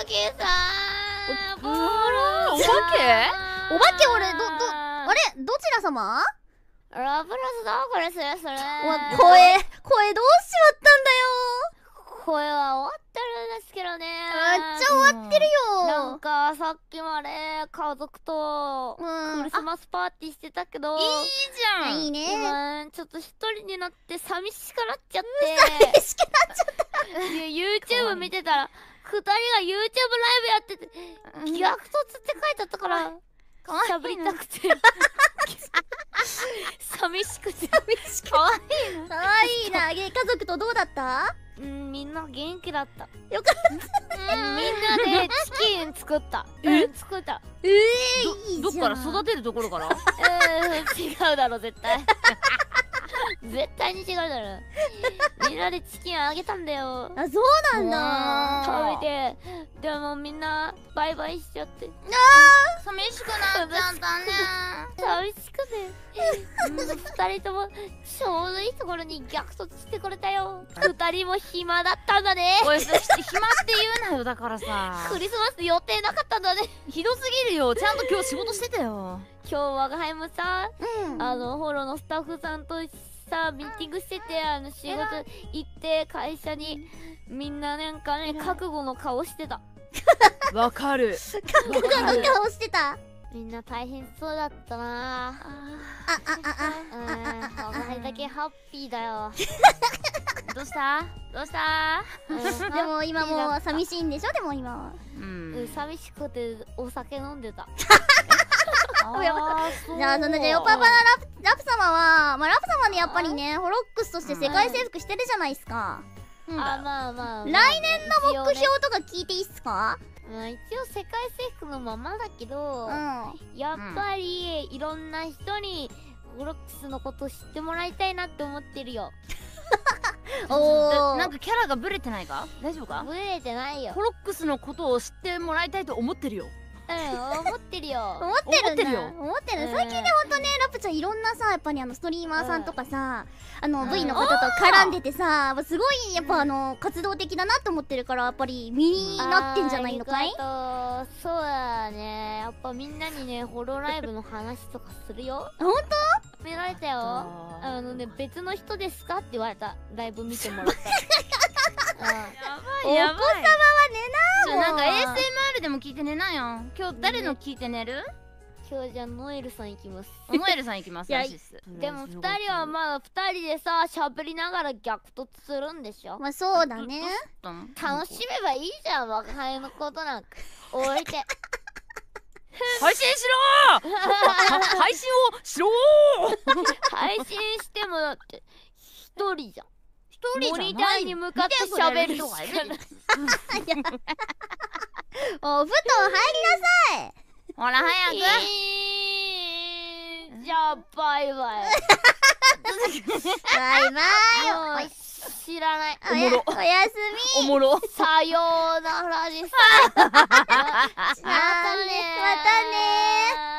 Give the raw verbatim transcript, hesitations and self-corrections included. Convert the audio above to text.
けさーボールお化けお化け俺どどあれどちら様？ ラブラスだこれそれそれ。 お声声どうしちまったんだよ。 声は終わってるんですけどね。 めっちゃ終わってるよ。 なんかさっきまで家族とうんクリスマスパーティーしてたけど、 いいじゃん。 いいね。 今ちょっと一人になって寂しくなっちゃって寂しくなっちゃった。 いや YouTube 見てたらふたりが YouTube ライブやってて「逆突」って書いてあったから喋りたくて寂しくて寂しく。かわいいな。かわいいな。家族とどうだった？ うんみんな元気だった。 よかった。 うんみんなでチキン作った。 えうん作った。 ええいいどっじゃん。 から育てるところから？ うん違うだろ絶対絶対に違うだろ。みんなでチキンあげたんだよ。 あ、そうなんだ。 食べてでもみんなバイバイしちゃって寂しくなっちゃったね。 寂しくてふたりともちょうどいいところに逆突してくれたよ。ふたりも暇だったんだね。 おい、暇って言うなよ。だからさ、 クリスマス予定なかったんだね。 ひどすぎるよ。ちゃんと今日仕事してたよ。 今日我が輩もさうん。 あのホロのスタッフさんとさミーティングしててあの仕事行って会社にみんななんかね覚悟の顔してた。 わかる。 覚悟の顔してた。 みんな大変そうだったな。 あ、あ、あ、 うん我が輩だけハッピーだよ。 どうしたどうしたうんあ。でも今もう寂しいんでしょ？でも今は。 ううんん。 寂しくてお酒飲んでた。 あーそうじゃあそのじゃあヨパパのラプラプ様はまあラプ様ねやっぱりねホロックスとして世界征服してるじゃないですか。 あまあまあまあ来年の目標とか聞いていいっすか？ まあ一応世界征服のままだけどうん。 やっぱりいろんな人にホロックスのこと知ってもらいたいなって思ってるよ。 おお。 なんかキャラがブレてないか？大丈夫か？ ブレてないよ。 ホロックスのことを知ってもらいたいと思ってるよ。 うん思ってるよ。 思ってるんだ。 思ってるよ思ってる。 うん最近ねほんとねラプちゃんいろんなさやっぱりあのストリーマーさんとかさあのうん V の方と絡んでてさすごいやっぱあの活動的だなと思ってるからやっぱり身になってんじゃないのかい？ ありがとう。そうだね。やっぱみんなにねホロライブの話とかするよ。 ほんと？ 見られたよ。 ああのね別の人ですかって言われた。ライブ見てもらった。うんやばいやばい。 お子様はちょなんか エーエスエムアールもうでも聞いて寝なよ。今日誰の聞いて寝る？ 今日じゃあノエルさん行きます。 ノエルさん行きます。 いやらしいっす。 でもふたりはまだふたりでさ喋りながら逆突するんでしょ。 まあそうだね。 楽しめばいいじゃん若輩のことなんか置いて。 配信しろーは配信をしろー配信してもだって一人じゃん。 一人じゃないモニターに向かって喋るしかない。 お布団入りなさい。 ほら早く。 えーじゃあバイバイ。 バイバイ。 もう知らない。 おやおやすみ。 おもろ。 さようならです。 またね。またね。